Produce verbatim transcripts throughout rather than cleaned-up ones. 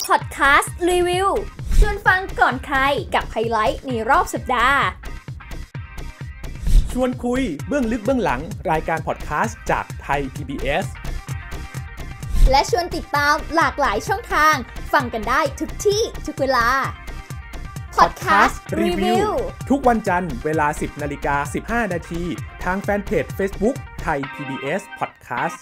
พอดแคสต์รีวิวชวนฟังก่อนใครกับไฮไลท์ในรอบสัปดาห์ชวนคุยเบื้องลึกเบื้องหลังรายการพอดแคสต์จากไทย พี บี เอสและชวนติดตามหลากหลายช่องทางฟังกันได้ทุกที่ทุกเวลาพอดแคสต์รีวิวทุกวันจันทร์เวลา สิบนาฬิกาสิบห้านาทีทางแฟนเพจ Facebook ไทย พี บี เอส Podcast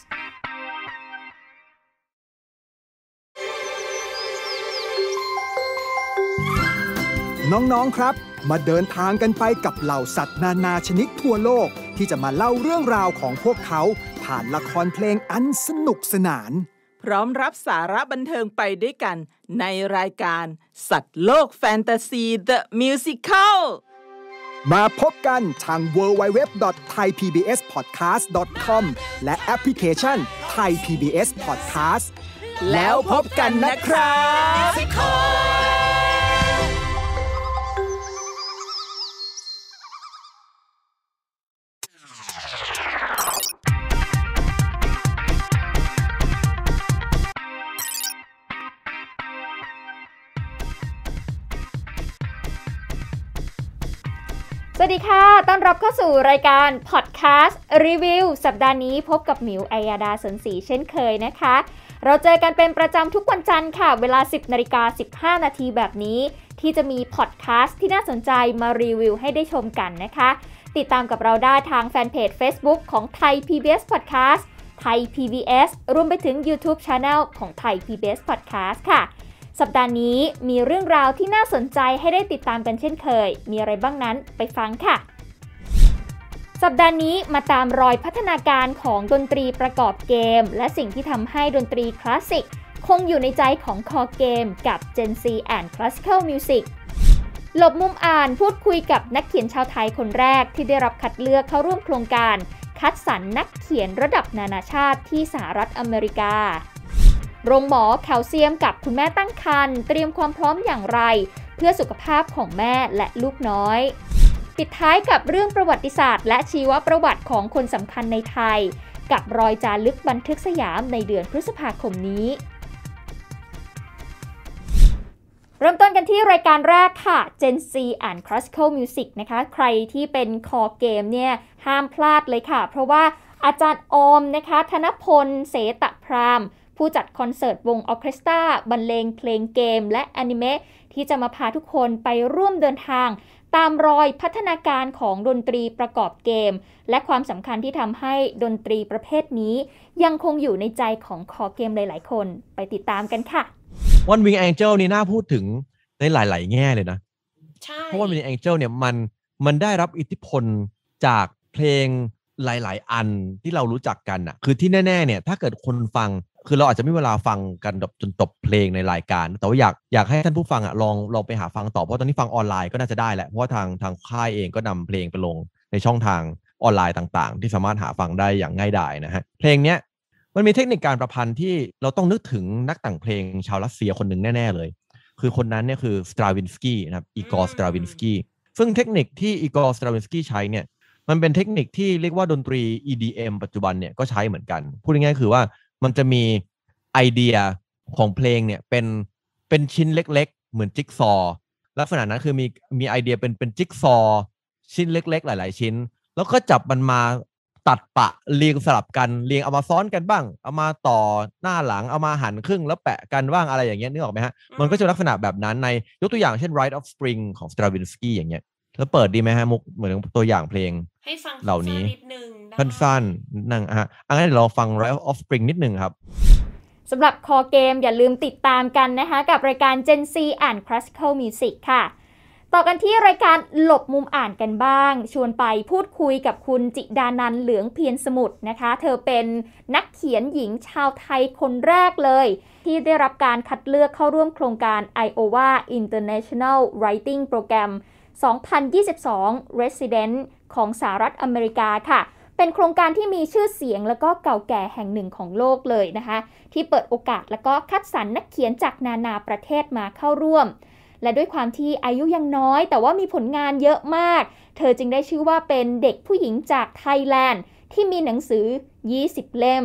น้องๆครับมาเดินทางกันไปกับเหล่าสัตว์นานาชนิดทั่วโลกที่จะมาเล่าเรื่องราวของพวกเขาผ่านละครเพลงอันสนุกสนานพร้อมรับสาระบันเทิงไปด้วยกันในรายการสัตว์โลกแฟนตาซี The Musical มาพบกันทาง ดับเบิลยู ดับเบิลยู ดับเบิลยู ดอท ไทย พี บี เอส พอดแคสต์ ดอท คอม และแอปพลิเคชัน Thai พี บี เอส Podcast แล้วพบกันนะครับสวัสดีค่ะต้อนรับเข้าสู่รายการพอดแคสต์รีวิวสัปดาห์นี้พบกับหมิวอัยยาดาสนศรีเช่นเคยนะคะเราเจอกันเป็นประจำทุกวันจันทร์ค่ะเวลา สิบนาฬิกาสิบห้านาทีแบบนี้ที่จะมีพอดแคสต์ที่น่าสนใจมารีวิวให้ได้ชมกันนะคะติดตามกับเราได้ทางแฟนเพจ Facebook ของ Thai พี บี เอส Podcast Thai พี บี เอส รวมไปถึง YouTube Channel ของ Thai พี บี เอส Podcast ค่ะสัปดาห์นี้มีเรื่องราวที่น่าสนใจให้ได้ติดตามกันเช่นเคยมีอะไรบ้างนั้นไปฟังค่ะสัปดาห์นี้มาตามรอยพัฒนาการของดนตรีประกอบเกมและสิ่งที่ทำให้ดนตรีคลาสสิกคงอยู่ในใจของคอเกมกับ Gen Z and Classical Music หลบมุมอ่านพูดคุยกับนักเขียนชาวไทยคนแรกที่ได้รับคัดเลือกเข้าร่วมโครงการคัดสรรนักเขียนระดับนานาชาติที่สหรัฐอเมริกาโรงหมอแคลเซียมกับคุณแม่ตั้งครรภ์เตรียมความพร้อมอย่างไรเพื่อสุขภาพของแม่และลูกน้อยปิดท้ายกับเรื่องประวัติศาสตร์และชีวประวัติของคนสำคัญในไทยกับรอยจารึกบันทึกสยามในเดือนพฤษภาคมนี้เริ่มต้นกันที่รายการแรกค่ะ Gen Z and Classical Music นะคะใครที่เป็นคอเกมเนี่ยห้ามพลาดเลยค่ะเพราะว่าอาจารย์ออมนะคะธนพลเสตพรามผู้จัดคอนเสิร์ตวงออร์เคสตราบรรเลงเพลงเกมและอนิเมะที่จะมาพาทุกคนไปร่วมเดินทางตามรอยพัฒนาการของดนตรีประกอบเกมและความสำคัญที่ทำให้ดนตรีประเภทนี้ยังคงอยู่ในใจของคอเกมหลายๆคนไปติดตามกันค่ะ One Wing Angel นี่น่าพูดถึงในหลายๆแง่เลยนะใช่เพราะว่า One Wing Angel เนี่ยมันมันได้รับอิทธิพลจากเพลงหลายๆอันที่เรารู้จักกันน่ะคือที่แน่ๆเนี่ยถ้าเกิดคนฟังคือเราอาจจะไม่มีเวลาฟังกันจนจบเพลงในรายการแต่ว่าอยากอยากให้ท่านผู้ฟังอ่ะลองลองไปหาฟังต่อเพราะตอนนี้ฟังออนไลน์ก็น่าจะได้แหละเพราะว่าทางทางค่ายเองก็นำเพลงไปลงในช่องทางออนไลน์ต่างๆที่สามารถหาฟังได้อย่างง่ายดายนะฮะเพลงเนี้ยมันมีเทคนิคการประพันธ์ที่เราต้องนึกถึงนักแต่งเพลงชาวรัสเซียคนหนึ่งแน่ๆเลยคือคนนั้นเนี่ยคือสตราวินสกี้นะครับอีกอร์สตราวินสกี้ซึ่งเทคนิคที่อีกอร์สตราวินสกี้ใช้เนี่ยมันเป็นเทคนิคที่เรียกว่าดนตรี อี ดี เอ็ม ปัจจุบันเนี่ยก็ใช้เหมือนกันพูดง่ายๆคือว่ามันจะมีไอเดียของเพลงเนี่ยเป็นเป็นชิ้นเล็กๆเหมือนจิ๊กซอว์ลักษณะนั้นคือมีมีไอเดียเป็นเป็นจิ๊กซอว์ชิ้นเล็กๆหลายๆชิ้นแล้วก็จับมันมาตัดปะเรียงสลับกันเรียงเอามาซ้อนกันบ้างเอามาต่อหน้าหลังเอามาหั่นครึ่งแล้วแปะกันบ้างอะไรอย่างเงี้ยนึกออกไหมฮะมันก็จะลักษณะแบบนั้นในยกตัวอย่างเช่น Rite of Spring ของ Stravinsky อย่างเงี้ยแล้วเปิดดีไหมฮะมุกเหมือนตัวอย่างเพลงให้ฟังเหล่านี้สั้นๆนั่งฮะอันนั้นเดี๋ยวเราฟัง Rite of Spring นิดนึงครับสำหรับคอเกมอย่าลืมติดตามกันนะคะกับรายการ Gen Z and Classical Music ค่ะต่อกันที่รายการหลบมุมอ่านกันบ้างชวนไปพูดคุยกับคุณจิดานันท์เหลืองเพียรสมุทรนะคะเธอเป็นนักเขียนหญิงชาวไทยคนแรกเลยที่ได้รับการคัดเลือกเข้าร่วมโครงการ Iowa International Writing Program สองพันยี่สิบสอง Resident ของสหรัฐอเมริกาค่ะเป็นโครงการที่มีชื่อเสียงแล้วก็เก่าแก่แห่งหนึ่งของโลกเลยนะคะที่เปิดโอกาสแล้วก็คัดสรรนักเขียนจากนานาประเทศมาเข้าร่วมและด้วยความที่อายุยังน้อยแต่ว่ามีผลงานเยอะมากเธอจึงได้ชื่อว่าเป็นเด็กผู้หญิงจากไทยแลนด์ที่มีหนังสือยี่สิบเล่ม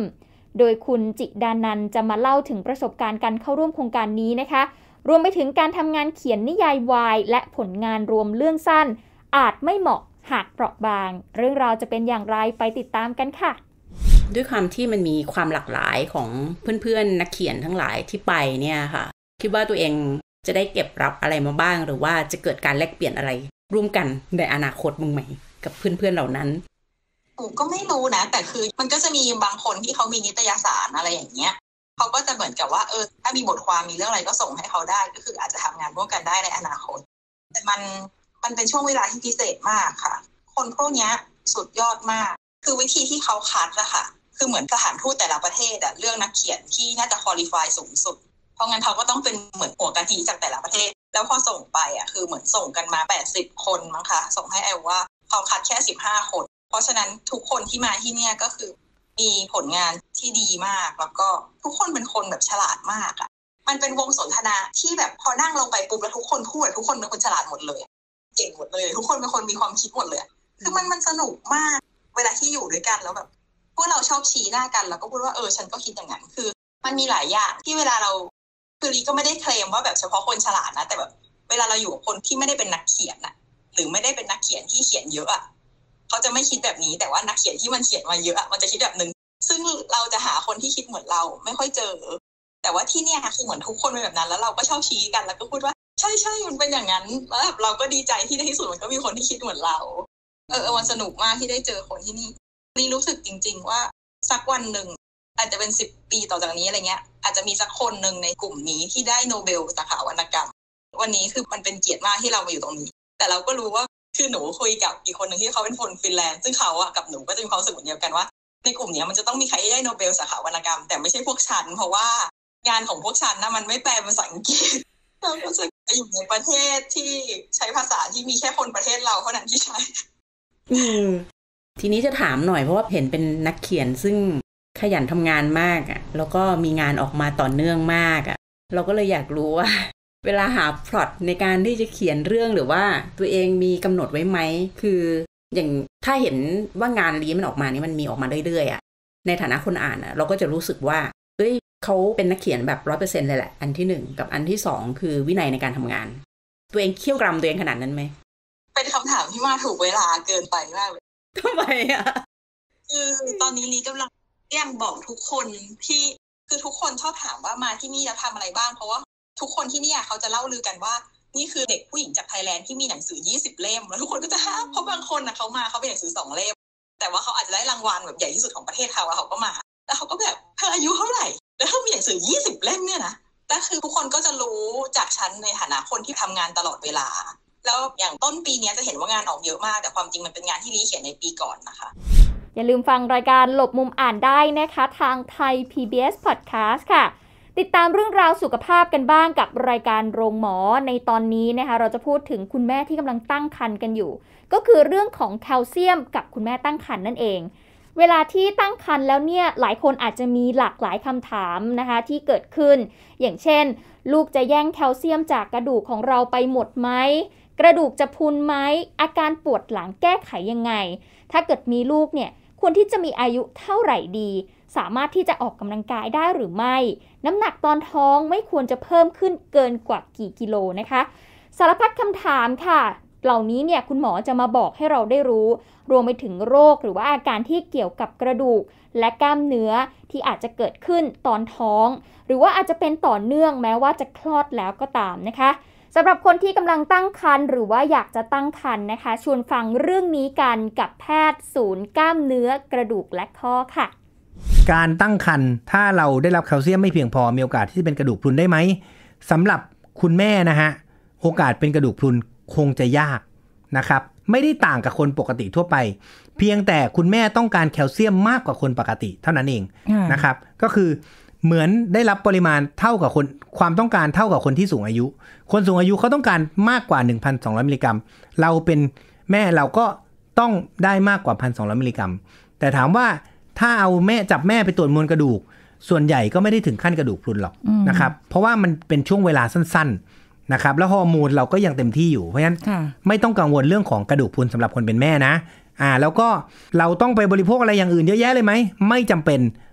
โดยคุณจิดานันท์จะมาเล่าถึงประสบการณ์การเข้าร่วมโครงการนี้นะคะรวมไปถึงการทำงานเขียนนิยายวายและผลงานรวมเรื่องสั้นอาจไม่เหมาะหากเปราะบางเรื่องราวจะเป็นอย่างไรไปติดตามกันค่ะด้วยความที่มันมีความหลากหลายของเพื่อนๆนักเขียนทั้งหลายที่ไปเนี่ยค่ะคิดว่าตัวเองจะได้เก็บรับอะไรมาบ้างหรือว่าจะเกิดการแลกเปลี่ยนอะไรร่วมกันในอนาคตมึงไหมกับเพื่อนๆเหล่านั้นกูก็ไม่รู้นะแต่คือมันก็จะมีบางคนที่เขามีนิตยสารอะไรอย่างเงี้ยเขาก็จะเหมือนกับว่าเออถ้ามีบทความมีเรื่องอะไรก็ส่งให้เขาได้ก็คืออาจจะทำงานร่วมกันได้ในอนาคตแต่มันมันเป็นช่วงเวลาที่พิเศษมากค่ะคนพวกนี้สุดยอดมากคือวิธีที่เขาคัดอะค่ะคือเหมือนสถานทูตแต่ละประเทศอะเรื่องนักเขียนที่น่าจะควอลิฟายสูงสุดเพราะงั้นเขาก็ต้องเป็นเหมือนหัวกะทิจากแต่ละประเทศแล้วพอส่งไปอะคือเหมือนส่งกันมาแปดสิบคนมั้งคะส่งให้ไอ้ว่าเขาคัดแค่สิบห้าคนเพราะฉะนั้นทุกคนที่มาที่เนี่ยก็คือมีผลงานที่ดีมากแล้วก็ทุกคนเป็นคนแบบฉลาดมากอะมันเป็นวงสนทนาที่แบบพอนั่งลงไปปุ๊บแล้วทุกคนพูดทุกคนเป็นคนฉลาดหมดเลยเก่งหมดเลยทุกคนเป็นคนมีความคิดหมดเลยคือมันมันสนุกมากเวลาที่อยู่ด้วยกันแล้วแบบพวกเราชอบชี้หน้ากันแล้วก็พูดว่าเออฉันก็คิดอย่างนั้นคือมันมีหลายอย่างที่เวลาเราคือลีก็ไม่ได้เคลมว่าแบบเฉพาะคนฉลาดนะแต่แบบเวลาเราอยู่กับคนที่ไม่ได้เป็นนักเขียนน่ะหรือไม่ได้เป็นนักเขียนที่เขียนเยอะอ่ะเขาจะไม่คิดแบบนี้แต่ว่านักเขียนที่มันเขียนมาเยอะอ่ะมันจะคิดแบบนึงซึ่งเราจะหาคนที่คิดเหมือนเราไม่ค่อยเจอแต่ว่าที่เนี่ยคือเหมือนทุกคนเป็นแบบนั้นแล้วเราก็ชอบชี้กันแล้วก็พูดว่าใช่ใช่มันเป็นอย่างนั้นแล้วแบบเราก็ดีใจที่ในที่สุดมันก็มีคนที่คิดเหมือนเราเออมันสนุกมากที่ได้เจอคนที่นี่ลีรู้สึกจริงๆว่าสักวันหนึ่งอาจจะเป็นสิบปีต่อจากนี้อะไรเงี้ยอาจจะมีสักคนหนึ่งในกลุ่มนี้ที่ได้โนเบลสาขาวรรณกรรมวันนี้คือมันเป็นเกียรติมากที่เรามาอยู่ตรงนี้แต่เราก็รู้ว่าคือหนูคุยกับอีกคนหนึ่งที่เขาเป็นคนฟินแลนด์ซึ่งเขาอะกับหนูก็จะมีความรู้สึกเหมือนเดียวกันว่าในกลุ่มนี้มันจะต้องมีใครได้โนเบลสาขาวรรณกรรมแต่ไม่ใช่พวกฉันเพราะว่างานของพวกฉันนะมันไม่แปลเป็นภาษาอังกฤษเราก็จะอยู่ในประเทศที่ใช้ภาษาที่มีแค่คนประเทศเราเท่านั้นที่ใช้อืมทีนี้จะถามหน่อยเพราะว่าเห็นเป็นนักเขียนซึ่งขยันทำงานมากอ่ะแล้วก็มีงานออกมาต่อเนื่องมากอ่ะเราก็เลยอยากรู้ว่าเวลาหาพล็อตในการที่จะเขียนเรื่องหรือว่าตัวเองมีกำหนดไว้ไหมคืออย่างถ้าเห็นว่างานนี้มันออกมานี่มันมีออกมาเรื่อยๆอ่ะในฐานะคนอ่านอ่ะเราก็จะรู้สึกว่าเอ้ยเขาเป็นนักเขียนแบบ ร้อยเปอร์เซ็นต์ เลยแหละอันที่หนึ่งกับอันที่สองคือวินัยในการทำงานตัวเองเคี่ยวกรำตัวเองขนาดนั้นไหมเป็นคำถามที่มาถูกเวลาเกินไปมากเลยทำไมอ่ะคือตอนนี้ลีกำลังยังบอกทุกคนที่คือทุกคนชอบถามว่ามาที่นี่แล้วทำอะไรบ้างเพราะว่าทุกคนที่นี่เขาจะเล่าลือกันว่านี่คือเด็กผู้หญิงจากไทยแลนด์ที่มีหนังสือยี่สิบเล่มแล้วทุกคนก็จะห้ามเพราะบางคนนะเขามาเขาเป็นหนังสือสองเล่มแต่ว่าเขาอาจจะได้รางวัลแบบใหญ่ที่สุดของประเทศเขาแล้วเขาก็มาแล้วเขาก็แบบเธออายุเท่าไหร่แล้วเขามีหนังสือยี่สิบเล่มเนี่ยนะแต่คือทุกคนก็จะรู้จากฉันในฐานะคนที่ทำงานตลอดเวลาแล้วอย่างต้นปีนี้จะเห็นว่างานออกเยอะมากแต่ความจริงมันเป็นงานที่ลีเขียนในปีก่อนนะคะอย่าลืมฟังรายการหลบมุมอ่านได้นะคะทางไทย พี บี เอส Podcast ค่ะติดตามเรื่องราวสุขภาพกันบ้างกับรายการโรงหมอในตอนนี้นะคะเราจะพูดถึงคุณแม่ที่กำลังตั้งครรภ์กันอยู่ก็คือเรื่องของแคลเซียมกับคุณแม่ตั้งครรภ์นั่นเองเวลาที่ตั้งครรภ์แล้วเนี่ยหลายคนอาจจะมีหลากหลายคำถามนะคะที่เกิดขึ้นอย่างเช่นลูกจะแย่งแคลเซียมจากกระดูกของเราไปหมดไหมกระดูกจะพุนไหมอาการปวดหลังแก้ไขยังไงถ้าเกิดมีลูกเนี่ยควรที่จะมีอายุเท่าไหร่ดีสามารถที่จะออกกำลังกายได้หรือไม่น้ำหนักตอนท้องไม่ควรจะเพิ่มขึ้นเกินกว่ากี่กิโลนะคะสารพัดคำถามค่ะเหล่านี้เนี่ยคุณหมอจะมาบอกให้เราได้รู้รวมไปถึงโรคหรือว่าอาการที่เกี่ยวกับกระดูกและกล้ามเนื้อที่อาจจะเกิดขึ้นตอนท้องหรือว่าอาจจะเป็นต่อเนื่องแม้ว่าจะคลอดแล้วก็ตามนะคะสำหรับคนที่กำลังตั้งครรภ์หรือว่าอยากจะตั้งครรภ์นะคะชวนฟังเรื่องนี้กันกับแพทย์ศูนย์กล้ามเนื้อกระดูกและข้อค่ะการตั้งครรภ์ถ้าเราได้รับแคลเซียมไม่เพียงพอมีโอกาสที่จะเป็นกระดูกพรุนได้ไหมสำหรับคุณแม่นะฮะโอกาสเป็นกระดูกพรุนคงจะยากนะครับไม่ได้ต่างกับคนปกติทั่วไปเพียงแต่คุณแม่ต้องการแคลเซียมมากกว่าคนปกติเท่านั้นเองนะครับก็คือเหมือนได้รับปริมาณเท่ากับคนความต้องการเท่ากับคนที่สูงอายุคนสูงอายุเขาต้องการมากกว่า หนึ่งพันสองร้อย มิลลิกรัมเราเป็นแม่เราก็ต้องได้มากกว่า หนึ่งพันสองร้อย มิลลิกรัมแต่ถามว่าถ้าเอาแม่จับแม่ไปตรวจมวลกระดูกส่วนใหญ่ก็ไม่ได้ถึงขั้นกระดูกพรุนหรอกนะครับเพราะว่ามันเป็นช่วงเวลาสั้นๆนะครับแล้วฮอร์โมนเราก็ยังเต็มที่อยู่เพราะฉะนั้นไม่ต้องกังวลเรื่องของกระดูกพรุนสำหรับคนเป็นแม่นะอ่าแล้วก็เราต้องไปบริโภคอะไรอย่างอื่นเยอะแยะเลยไหมไม่จำเป็น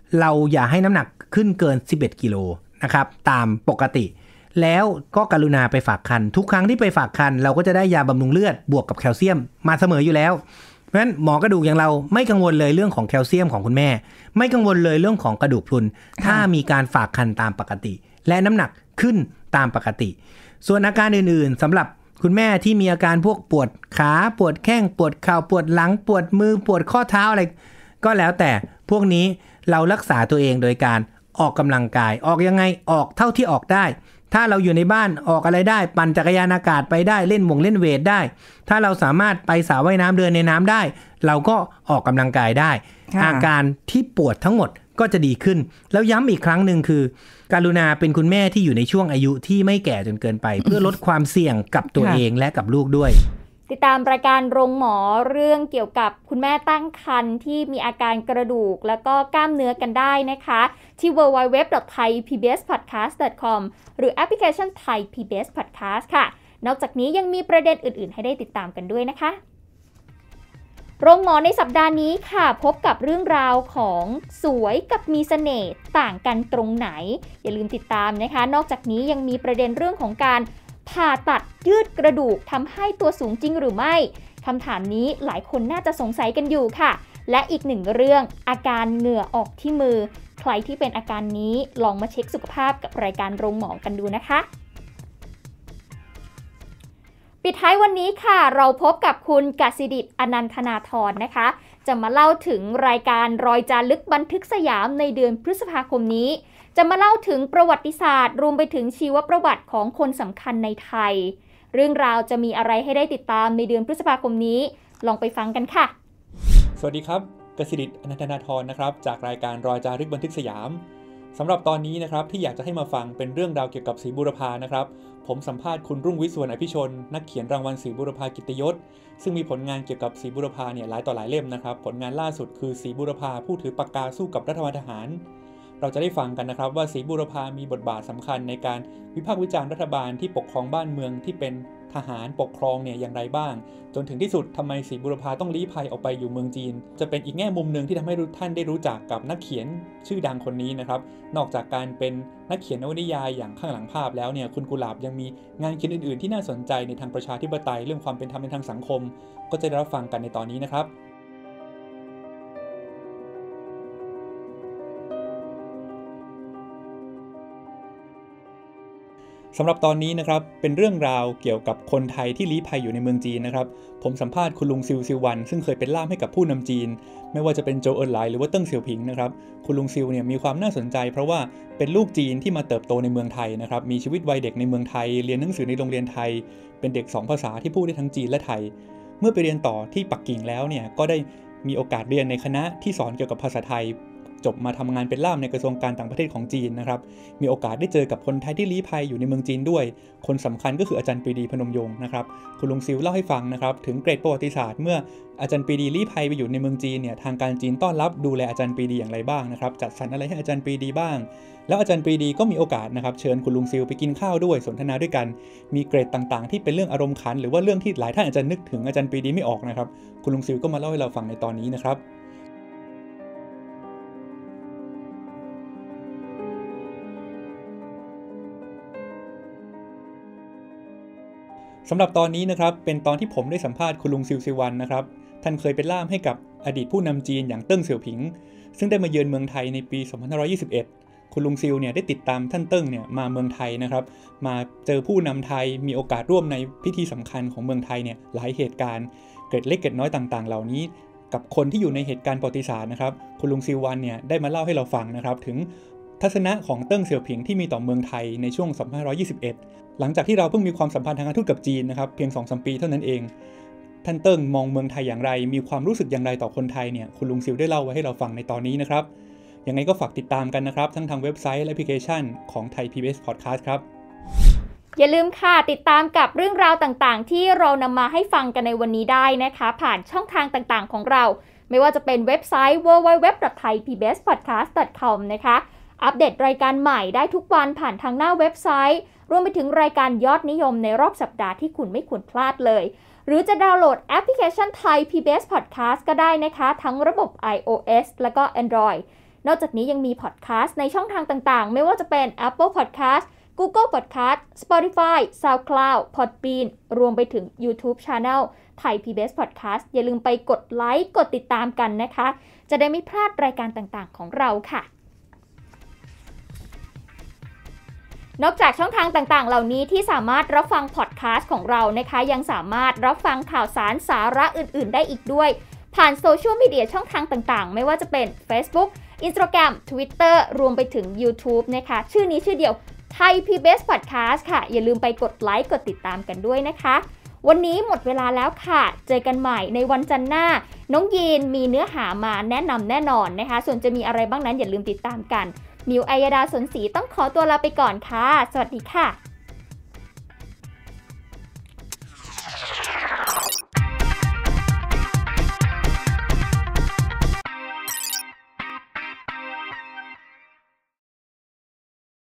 เราอย่าให้น้ำหนักขึ้นเกินสิบเอ็ดกิโลนะครับตามปกติแล้วก็กรุณาไปฝากครรภ์ทุกครั้งที่ไปฝากครรภ์เราก็จะได้ยาบำรุงเลือดบวกกับแคลเซียมมาเสมออยู่แล้วเพราะฉะนั้นหมอกระดูกอย่างเราไม่กังวลเลยเรื่องของแคลเซียมของคุณแม่ไม่กังวลเลยเรื่องของกระดูกพรุนถ้ามีการฝากครรภ์ตามปกติและน้ำหนักขึ้นตามปกติส่วนอาการอื่นๆสำหรับคุณแม่ที่มีอาการพวกปวดขาปวดแข้งปวดเข่าปวดหลังปวดมือปวดข้อเท้าอะไรก็แล้วแต่พวกนี้เรารักษาตัวเองโดยการออกกำลังกายออกยังไงออกเท่าที่ออกได้ถ้าเราอยู่ในบ้านออกอะไรได้ปั่นจักรยานอากาศไปได้เล่นวงเล่นเวทได้ถ้าเราสามารถไปสระว่ายน้ำเดินในน้ำได้เราก็ออกกำลังกายได้อาการที่ปวดทั้งหมดก็จะดีขึ้นแล้วย้ำอีกครั้งหนึ่งคือการุณาเป็นคุณแม่ที่อยู่ในช่วงอายุที่ไม่แก่จนเกินไป เพื่อลดความเสี่ยงกับตัวเองและกับลูกด้วยติดตามรายการโรงหมอเรื่องเกี่ยวกับคุณแม่ตั้งครรภ์ที่มีอาการกระดูกแล้วก็กล้ามเนื้อกันได้นะคะที่ ดับเบิลยู ดับเบิลยู ดับเบิลยู ดอท ไทย พี บี เอส พอดแคสต์ ดอท คอม หรือแอปพลิเคชัน Thai พี บี เอส Podcast ค่ะนอกจากนี้ยังมีประเด็นอื่นๆให้ได้ติดตามกันด้วยนะคะโรงหมอในสัปดาห์นี้ค่ะพบกับเรื่องราวของสวยกับมีเสน่ห์ต่างกันตรงไหนอย่าลืมติดตามนะคะนอกจากนี้ยังมีประเด็นเรื่องของการผ่าตัดยืดกระดูกทำให้ตัวสูงจริงหรือไม่คำถามนี้หลายคนน่าจะสงสัยกันอยู่ค่ะและอีกหนึ่งเรื่องอาการเหงื่อออกที่มือใครที่เป็นอาการนี้ลองมาเช็คสุขภาพกับรายการโรงหมอกันดูนะคะปิดท้ายวันนี้ค่ะเราพบกับคุณกสิดิษฐ์อนันทนาธรนะคะจะมาเล่าถึงรายการรอยจารึกบันทึกสยามในเดือนพฤษภาคมนี้จะมาเล่าถึงประวัติศาสตร์รวมไปถึงชีวประวัติของคนสำคัญในไทยเรื่องราวจะมีอะไรให้ได้ติดตามในเดือนพฤษภาคมนี้ลองไปฟังกันค่ะสวัสดีครับกสิดิษฐ์อนันทนาธรนะครับจากรายการรอยจารึกบันทึกสยามสำหรับตอนนี้นะครับที่อยากจะให้มาฟังเป็นเรื่องราวเกี่ยวกับศรีบูรพานะครับผมสัมภาษณ์คุณรุ่งวิทย์ สุวรรณอภิชนนักเขียนรางวัลศรีบูรพากิตติยศซึ่งมีผลงานเกี่ยวกับศรีบูรพาเนี่ยหลายต่อหลายเล่มนะครับผลงานล่าสุดคือศรีบูรพาผู้ถือปากกาสู้กับรัฐบาลทหารเราจะได้ฟังกันนะครับว่าศรีบูรพามีบทบาทสำคัญในการวิพากษ์วิจารณ์รัฐบาลที่ปกครองบ้านเมืองที่เป็นทหารปกครองเนี่ยอย่างไรบ้างจนถึงที่สุดทำไมศรีบูรพาต้องลี้ภัยออกไปอยู่เมืองจีนจะเป็นอีกแง่มุมหนึ่งที่ทำให้ท่านได้รู้จักกับนักเขียนชื่อดังคนนี้นะครับนอกจากการเป็นนักเขียนนวนิยายอย่างข้างหลังภาพแล้วเนี่ยคุณกุหลาบยังมีงานเขียนอื่นๆที่น่าสนใจในทางประชาธิปไตยเรื่องความเป็นธรรมในทางสังคมก็จะได้รับฟังกันในตอนนี้นะครับสำหรับตอนนี้นะครับเป็นเรื่องราวเกี่ยวกับคนไทยที่ลี้ภัยอยู่ในเมืองจีนนะครับผมสัมภาษณ์คุณลุงซิวซิววันซึ่งเคยเป็นล่ามให้กับผู้นำจีนไม่ว่าจะเป็นโจเอินไหลหรือว่าเติ้งเสี่ยวผิงนะครับคุณลุงซิวเนี่ยมีความน่าสนใจเพราะว่าเป็นลูกจีนที่มาเติบโตในเมืองไทยนะครับมีชีวิตวัยเด็กในเมืองไทยเรียนหนังสือในโรงเรียนไทยเป็นเด็กสองภาษาที่พูดได้ทั้งจีนและไทยเมื่อไปเรียนต่อที่ปักกิ่งแล้วเนี่ยก็ได้มีโอกาสเรียนในคณะที่สอนเกี่ยวกับภาษาไทยจบมาทำงานเป็นล่ามในกระทรวงการต่างประเทศของจีนนะครับมีโอกาสได้เจอกับคนไทยที่ลี้ภัยอยู่ในเมืองจีนด้วยคนสำคัญก็คืออาจารย์ปรีดีพนมยงค์นะครับคุณลุงซิวเล่าให้ฟังนะครับถึงเกร็ดประวัติศาสตร์เมื่ออาจารย์ปรีดีลี้ภัยไปอยู่ในเมืองจีนเนี่ยทางการจีนต้อนรับดูแลอาจารย์ปรีดีอย่างไรบ้างนะครับจัดสรรอะไรให้อาจารย์ปรีดีบ้างแล้วอาจารย์ปรีดีก็มีโอกาสนะครับเชิญคุณลุงซิวไปกินข้าวด้วยสนทนาด้วยกันมีเกร็ดต่างๆที่เป็นเรื่องอารมณ์ขันหรือว่าเรื่องที่หลายท่านอาจจะนึกถึงอาจารย์ปรีดีไม่ออกนะครับคุณลุงซิวก็มาเล่าให้เราฟังในตอนนี้นะครับสำหรับตอนนี้นะครับเป็นตอนที่ผมได้สัมภาษณ์คุณลุงซิวซิวันนะครับท่านเคยเป็นล่ามให้กับอดีตผู้นำจีนอย่างเติ้งเสี่ยวผิงซึ่งได้มาเยือนเมืองไทยในปีสองพันห้าร้อยยี่สิบเอ็ดคุณลุงซิวเนี่ยได้ติดตามท่านเติ้งเนี่ยมาเมืองไทยนะครับมาเจอผู้นำไทยมีโอกาสร่วมในพิธีสำคัญของเมืองไทยเนี่ยหลายเหตุการณ์เกร็ดเล็กเกร็ดน้อยต่างๆเหล่านี้กับคนที่อยู่ในเหตุการณ์ประวัติศาสตร์นะครับคุณลุงซิววันเนี่ยได้มาเล่าให้เราฟังนะครับถึงทัศนะของเติ้งเสี่ยวผิงที่มีต่อเมืองไทยในช่วงสองพันห้าร้อยยี่สิบเอ็ดหลังจากที่เราเพิ่งมีความสัมพันธ์ทางการทูตกับจีนนะครับเพียง สองถึงสาม ปีเท่านั้นเองท่านเติ้งมองเมืองไทยอย่างไรมีความรู้สึกอย่างไรต่อคนไทยเนี่ยคุณลุงซิวได้เล่าไว้ให้เราฟังในตอนนี้นะครับยังไงก็ฝากติดตามกันนะครับทั้งทางเว็บไซต์และแอปพลิเคชันของ Thai พี บี เอส Podcast ครับอย่าลืมค่ะติดตามกับเรื่องราวต่างๆที่เรานำมาให้ฟังกันในวันนี้ได้นะคะผ่านช่องทางต่างๆของเราไม่ว่าจะเป็นเว็บไซต์ ดับเบิลยู ดับเบิลยู ดับเบิลยู ดอท ไทย พี บี เอส พอดแคสต์ ดอท คอม นะคะอัปเดตรายการใหม่ได้ทุกวันผ่านทางหน้าเว็บไซต์รวมไปถึงรายการยอดนิยมในรอบสัปดาห์ที่คุณไม่ควรพลาดเลยหรือจะดาวน์โหลดแอปพลิเคชัน Thai พี บี เอส Podcast ก็ได้นะคะทั้งระบบ iOS แล้วก็ Android นอกจากนี้ยังมีพอดแคสต์ในช่องทางต่างๆไม่ว่าจะเป็น Apple Podcast Google Podcast Spotify SoundCloud Podbean รวมไปถึง YouTube Channel ไทย พี บี เอส Podcast อย่าลืมไปกดไลค์กดติดตามกันนะคะจะได้ไม่พลาดรายการต่างๆของเราค่ะนอกจากช่องทางต่างๆเหล่านี้ที่สามารถรับฟังพอดแคสต์ของเรานะคะยังสามารถรับฟังข่าวสารสาระอื่นๆได้อีกด้วยผ่านโซเชียลมีเดียช่องทางต่างๆไม่ว่าจะเป็น Facebook Instagram Twitter รวมไปถึง YouTube นะคะชื่อนี้ชื่อเดียวไทย พี บี เอส Podcast ค่ะอย่าลืมไปกดไลค์กดติดตามกันด้วยนะคะวันนี้หมดเวลาแล้วค่ะเจอกันใหม่ในวันจันทร์หน้าน้องยีนมีเนื้อหามาแนะนำแน่นอนนะคะส่วนจะมีอะไรบ้างนั้นอย่าลืมติดตามกันมิวอัยดาสนศรีต้องขอตัวลาไปก่อนค่ะสวัสดีค่ะ